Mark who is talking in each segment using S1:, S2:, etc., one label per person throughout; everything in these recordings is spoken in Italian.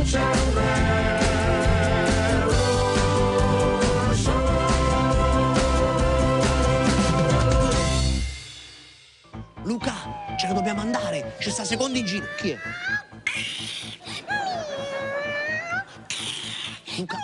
S1: Luca, ce ne dobbiamo andare. Ci sta secondo in giro. Chi è? Luca.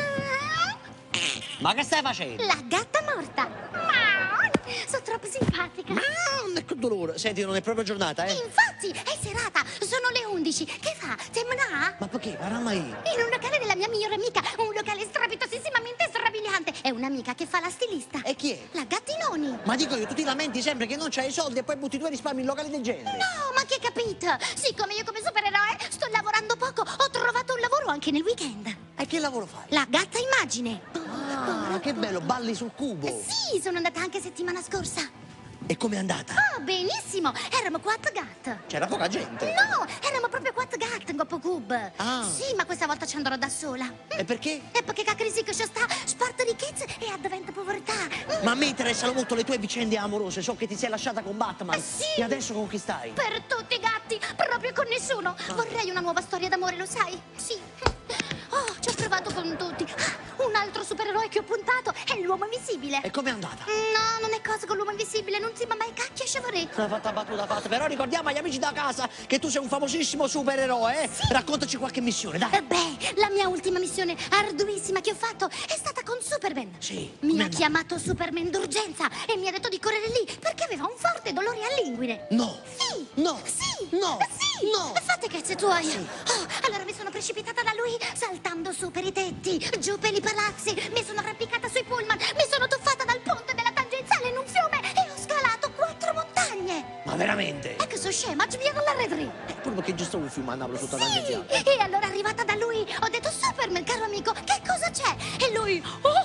S1: Ma che stai facendo?
S2: La gatta morta. Sono troppo simpatica.
S1: Che dolore. Senti, non è proprio giornata, eh?
S2: Infatti, è serata. Sono le 11. Che fa? Temna?
S1: Ma perché? Parla io.
S2: In un locale della mia migliore amica. Un locale strepitosissimamente strabiliante. È un'amica che fa la stilista.
S1: E chi è?
S2: La Gattinoni.
S1: Ma dico io, tu ti lamenti sempre che non c'hai i soldi e poi butti i tuoi risparmi in locali del genere.
S2: No, ma che hai capito? Siccome io come supereroe sto lavorando poco, ho trovato un lavoro anche nel weekend.
S1: E che lavoro fai?
S2: La gatta immagine.
S1: Ah, che bello, balli sul cubo.
S2: Sì, sono andata anche settimana scorsa.
S1: E com'è andata?
S2: Oh, benissimo. Eravamo 4 gatte.
S1: C'era poca gente.
S2: No, eravamo proprio 4 gatte in Coppo Cub.
S1: Ah.
S2: Sì, ma questa volta ci andrò da sola.
S1: E perché?
S2: E perché la crisi che c'è sta sporta ricchezza e addiventa povertà.
S1: Ma a me interessano molto le tue vicende amorose. So che ti sei lasciata con Batman.
S2: Sì.
S1: E adesso con chi stai?
S2: Per tutti i gatti, proprio con nessuno. Vorrei una nuova storia d'amore, lo sai? Sì. Oh, ci ho provato con tutti. Un altro supereroe che ho puntato è l'uomo invisibile.
S1: E com'è andata?
S2: No, non è cosa con l'uomo invisibile, non si ma mai cacchia e sciavorè.
S1: Hai fatto la battuta fatta. Però ricordiamo agli amici da casa che tu sei un famosissimo supereroe, eh? Sì. Raccontaci qualche missione, dai.
S2: Beh, la mia ultima missione arduissima che ho fatto è stata con Superman.
S1: Sì.
S2: Mi ha chiamato Superman d'urgenza e mi ha detto di correre lì perché aveva un forte dolore all'inguine.
S1: No.
S2: Sì.
S1: No.
S2: Sì.
S1: No.
S2: Sì.
S1: No.
S2: Fate cazzi tuoi.
S1: Sì.
S2: Oh, allora mi sono precipitata da lui saltando su per i tetti, giù per i palazzi, mi sono arrampicata sui pullman, mi sono tuffata dal ponte della tangenziale in un fiume e ho scalato 4 montagne.
S1: Ma veramente?
S2: E che sono scema, ci viene all'arredri.
S1: Proprio che giusto un fiume a Napoli sotto la
S2: Sì,
S1: tangenziale.
S2: e allora arrivata da lui ho detto Superman, caro amico, che cosa c'è? E lui,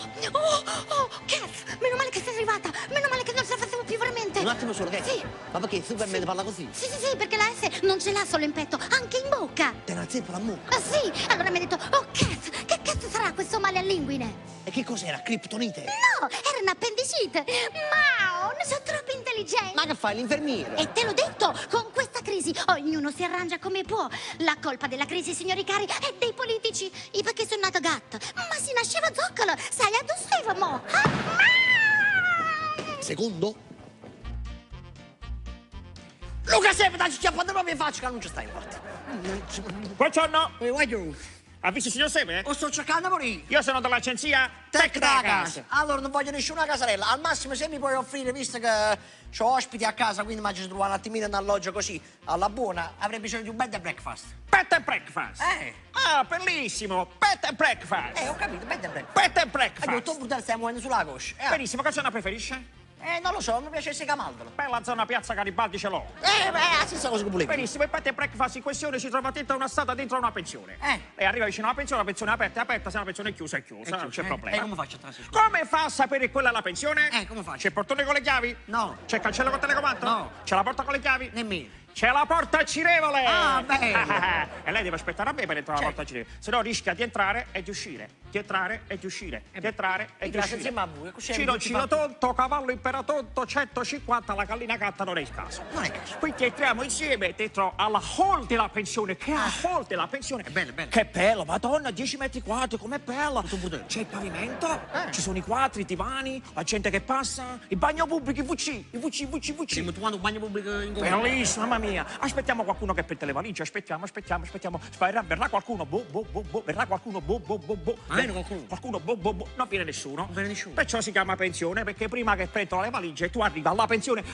S2: Kath, meno male che sei arrivata, meno male che non ce la facevo più veramente.
S1: Un attimo solo, che?
S2: Sì.
S1: Ma perché Superman parla così?
S2: Sì, perché la F non ce l'ha solo in petto, anche in bocca.
S1: Te ne zeppa la mucca.
S2: Sì, allora mi ha detto, oh Kath, che cazzo sarà questo male all'inguine?
S1: E che cos'era? Kryptonite?
S2: No, era un'appendicite. Ma non sono troppo intelligente.
S1: Ma che fai, l'infermiere?
S2: E te l'ho detto, con questa crisi ognuno si arrangia come può. La colpa della crisi, signori cari, è dei politici. Io perché sono nata gatta. Ma si nasceva zoccolo, sai a dove stavamo?
S1: Secondo? Luca, sempre dai, schiappando proprio in faccia che non ci stai, infatti.
S3: Buongiorno.
S1: Guagliù.
S3: Ha visto il signor Sepe?
S1: O sto cercando morire.
S3: Io sono dell'agenzia
S1: Tecnagas. Allora non voglio nessuna casarella. Al massimo se mi puoi offrire, visto che ho ospiti a casa, quindi immagino trovare un attimino un alloggio così, alla buona, avrei bisogno di un bed and breakfast.
S3: Bed and breakfast. Ah, bellissimo. Bed and breakfast.
S1: Ho capito, bed and breakfast.
S3: Bed and breakfast.
S1: Tu pure stai muovendo sulla coscia.
S3: Benissimo, che zona preferisce?
S1: Non lo so, mi piace Camaldolo.
S3: Bella zona Piazza Garibaldi ce l'ho.
S1: La stessa cosa che volevo.
S3: Benissimo, il bed and breakfast in questione si trova dentro una strada, dentro una pensione. E arriva vicino alla pensione è aperta, se la pensione è chiusa, non c'è problema.
S1: E come faccio a entrare?
S3: Come fa a sapere quella è la pensione?
S1: Come faccio?
S3: C'è il portone con le chiavi?
S1: No.
S3: C'è il cancello con telecomando?
S1: No.
S3: C'è la porta con le chiavi?
S1: Nemmeno.
S3: C'è la porta girevole!
S1: Ah, bello!
S3: E lei deve aspettare a me per entrare alla porta girevole, se no rischia di entrare e di uscire, di entrare e di uscire, di entrare e di uscire.
S1: Insieme a voi,
S3: Ciro tonto, cavallo imperatonto, 150, la gallina gatta non è il caso.
S1: Non è il caso.
S3: Quindi entriamo insieme dentro alla hall della pensione, che è la hall della pensione.
S1: È bello, bello.
S3: Che bello, madonna, 10 metri quadri, com'è bella. C'è il pavimento, ci sono i quadri, i divani, la gente che passa, il bagno pubblico, i WC.
S1: Stiamo trovando un bagno pubblico in Governo.
S3: Bellissimo, mamma mia. Aspettiamo qualcuno che pette le valigie, aspettiamo. Verrà qualcuno, verrà qualcuno, qualcuno, non viene nessuno.
S1: Non viene nessuno.
S3: Perciò si chiama pensione, perché prima che prendono le valigie tu arrivi alla pensione.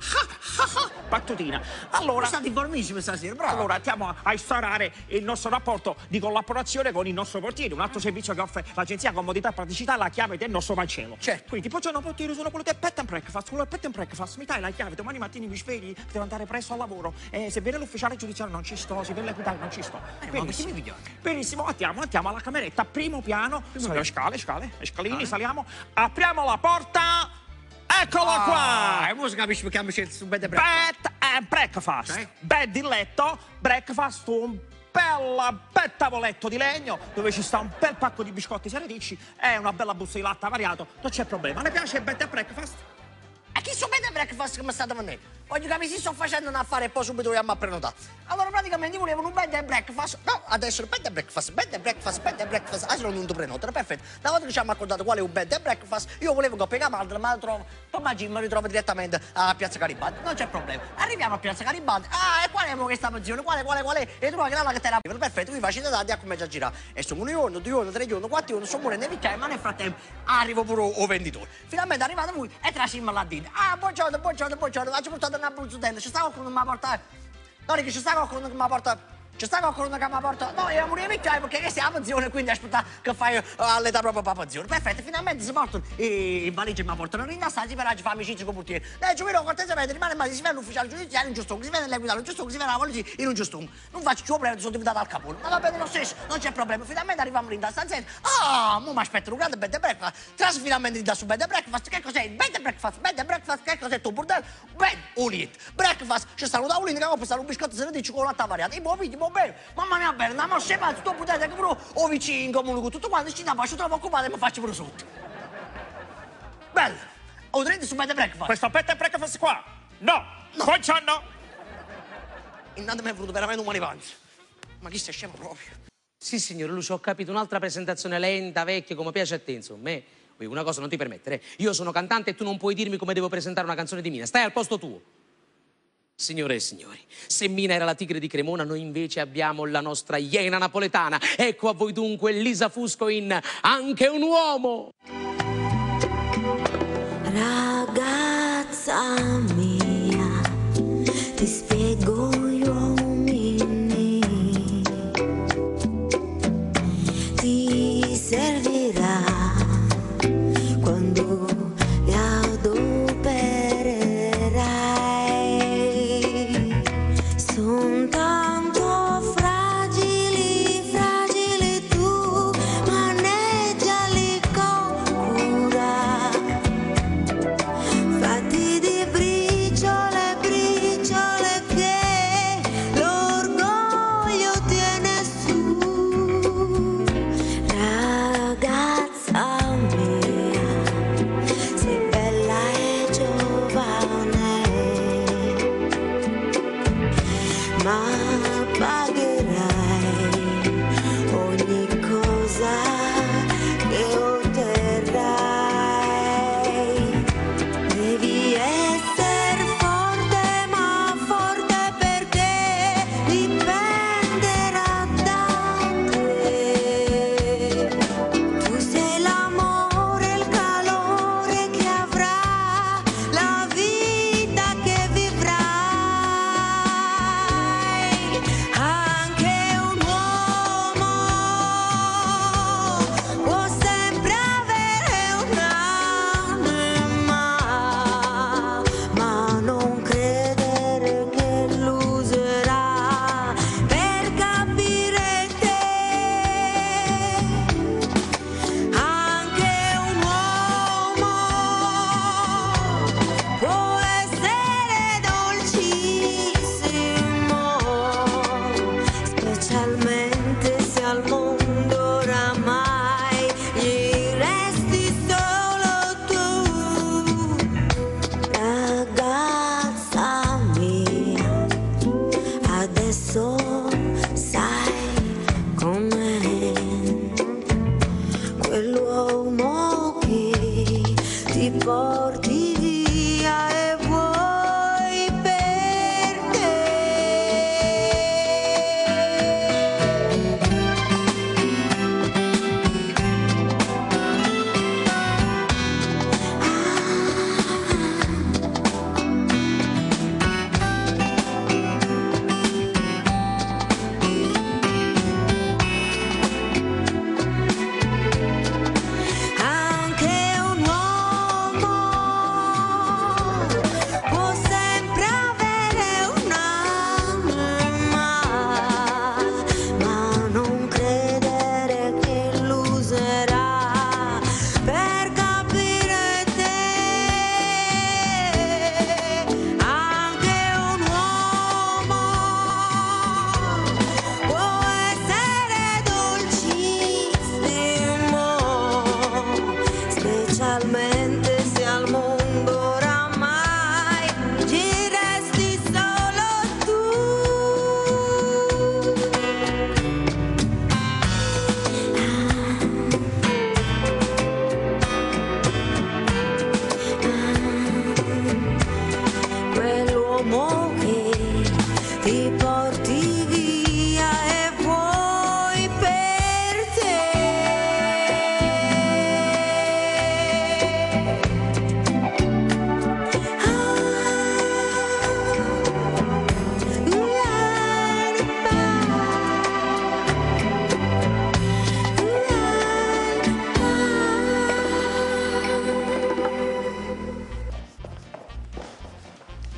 S3: Battutina. Allora,
S1: state informissimi stasera, bravo.
S3: allora andiamo a instaurare il nostro rapporto di collaborazione con il nostro portiere, un altro servizio che offre l'agenzia comodità e praticità, la chiave del nostro mancello.
S1: Certo.
S3: Quindi, buongiorno portiere, sono quello del pet and breakfast. Quello del pet and breakfast, mi dai la chiave, domani mattina mi svegli, devo andare presto al lavoro. Se viene l'ufficiale giudiziario non ci sto, se viene l'equità non ci sto.
S1: Benissimo.
S3: Benissimo, andiamo alla cameretta, primo piano, scalini, saliamo, apriamo la porta, eccola qua!
S1: E ora si capisce perché abbiamo scelto su bed and breakfast.
S3: Bed and breakfast, bed in letto, breakfast, un bel tavoletto di legno dove ci sta un bel pacco di biscotti seredici e una bella busta di latte variato, non c'è problema. Le piace il bed and breakfast?
S1: E chi su bed and breakfast che mi state vendendo. Voglio capire se sto facendo un affare e poi subito vogliamo a prenotare. Allora praticamente volevo un bed and breakfast. No, adesso il bed and breakfast, bed and breakfast, bed and breakfast. Adesso non dovuto prenotare, perfetto. Una volta che ci abbiamo accordato qual è un bed and breakfast, io volevo che Pegamaldra, ma lo trovo. Poi immagino mi ritrovo direttamente a Piazza Garibaldi. Non c'è problema. Arriviamo a Piazza Garibaldi. Ah, e qual è questa pensione? Qual è? E trovo che là che te la perfetto, qui faccio da a come già girare. E sono 1 giorno, 2 giorni, 3 giorni, 4 giorni, sono morendo di ma nel frattempo arrivo pure o venditore. Finalmente è arrivato lui e trasimmo la dita. Ah, buongiorno, faccio portato una bruzzutella, ci sta qualcuno che mi porta. No, che ci sta qualcuno che mi porta. Ci sta qualcuno che mi porta. No, io morire vecchiaio perché questa è la pensione, quindi aspetta che fai all'età proprio per la pensione. Perfetto, finalmente si portano i valigie mi portano in stanza per oggi fa amicizia con il portiere. Lei giovane cortesemente rimane male, si vede l'ufficiale giudiziario in giusto, si vede l'equitale in giusto, si vede la polizia in un giusto. Non faccio più problemi, sono diventato al capo. Ma va bene lo stesso, non c'è problema. Finalmente arriviamo in stanzetta. Ah, mo mi aspetta un grande bed and breakfast. Trasi finalmente da su bed and breakfast. Che cos'è? Bed and breakfast, che cos'è tu bordello? Bed, ulit. Breakfast, c'è stato da ulit, che ho pensato un biscotto di cioccolato variato. I buoni, bene. Mamma mia bene, andiamo a scemare, tutto potete che pure o vicino in comune con tutto quanto, ci da faccio trovo occupato e mi faccio pure sotto. Bello, ho detto su bed and breakfast.
S3: Questo bed and breakfast qua? No! Buongiorno!
S1: Intanto mi è venuto veramente un manipanzo. Ma chi stai scemo proprio?
S4: Sì, signor Lucio, ho capito. Un'altra presentazione lenta, vecchia, come piace a te, insomma. Una cosa non ti permettere. Io sono cantante e tu non puoi dirmi come devo presentare una canzone di Mina. Stai al posto tuo. Signore e signori, se Mina era la tigre di Cremona, noi invece abbiamo la nostra iena napoletana. Ecco a voi dunque Lisa Fusco in Anche un uomo.
S5: Ragazza mia, ti spiego gli uomini, ti servirà quando li adopererai. Son tanto fragili tu, maneggiali con cura.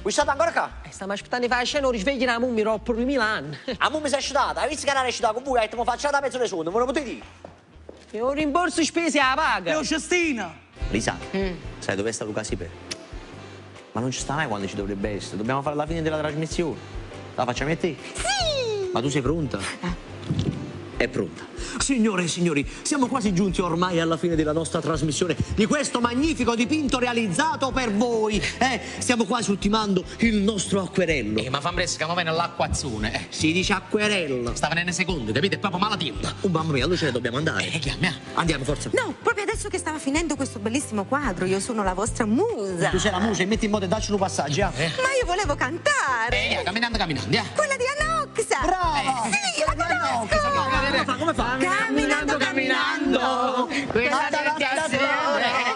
S1: Voi state ancora qua?
S6: Stiamo aspettando di fare la scena, ora svegli la mummia, troppo 2000 anni.
S1: A me mi sei asciugata, hai visto che non è asciugata con voi, hai detto mi faccio da mezzo le soldi, non me lo potete dire?
S6: E un rimborso spese la paga.
S7: Io Cestina!
S1: Lisa, sai dove sta Luca Siper? Ma non ci sta mai quando ci dovrebbe essere, dobbiamo fare la fine della trasmissione. La facciamo a te?
S2: Sì!
S1: Ma tu sei pronta? È pronta. Signore e signori, siamo quasi giunti ormai alla fine della nostra trasmissione di questo magnifico dipinto realizzato per voi. Stiamo quasi ultimando il nostro acquerello.
S4: Ma fa presto, che mi viene l'acquazzone.
S1: Si dice acquerello.
S4: Sta venendo secondo, capite? È proprio malattia.
S1: Oh mamma mia, allora ce ne dobbiamo andare.
S4: Chiami.
S1: Andiamo, forza.
S8: No, proprio adesso che stava finendo questo bellissimo quadro, io sono la vostra musa.
S1: Tu sei la musa e metti in modo e dacci un passaggio.
S8: Ma io volevo cantare.
S4: Camminando.
S8: Quella di Anoxa.
S1: Brava!
S8: Sì, la conosco.
S1: Come fa?
S8: Camminando.
S1: Questa diventazione.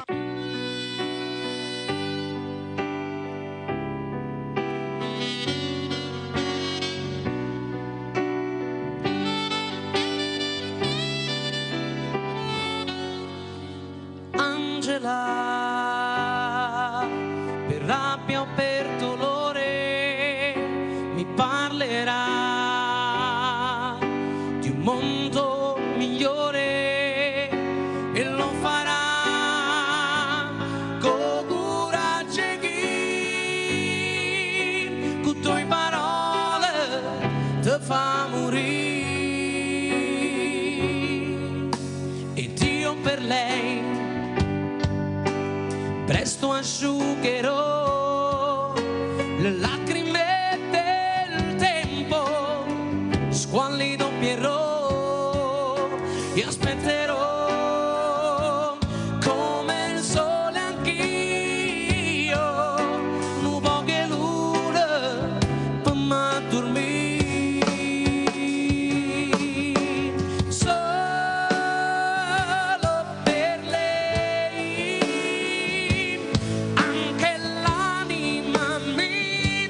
S4: Angela, per rabbia o per dolore, mi parlerà di un mondo migliore e lo farà con coraggio che con tue parole ti fa morire e Dio per lei presto asciugherò le lacrime del tempo, squallido pierrò e aspetterò come il sole anch'io, un po' che luna per m'addormire. Solo per lei anche l'anima mi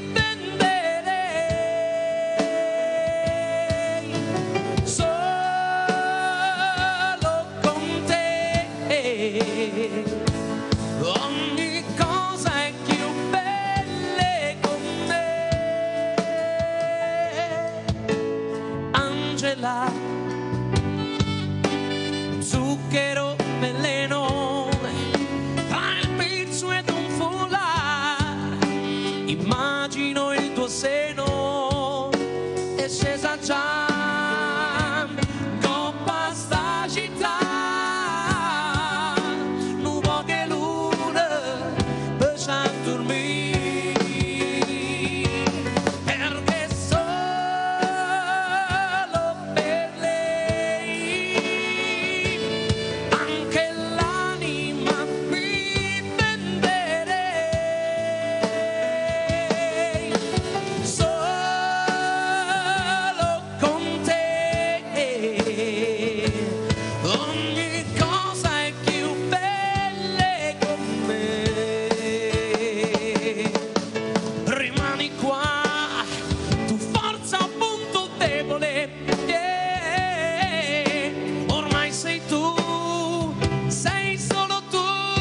S4: venderei. Solo con te ogni cosa è più bella con me. Angela, zucchero, veleno, tra il pizzo ed un foulard, immagino il tuo seno è scesa già coppa sta città, un po' che luna per dormire, perché solo per lei anche l'anima mi venderei. Solo con te ogni cosa è più bella con me. Rimani qua, tu forza punto debole, yeah. Ormai sei tu, sei solo tu.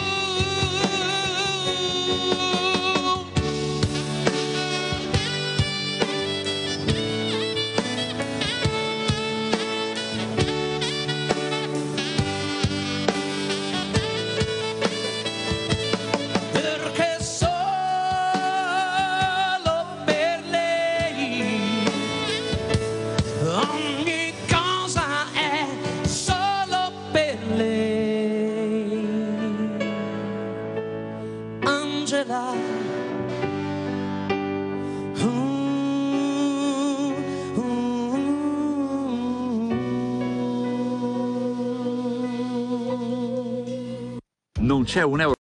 S4: Perché solo per lei ogni cosa è solo per lei. Angela,
S9: Non c'è un euro.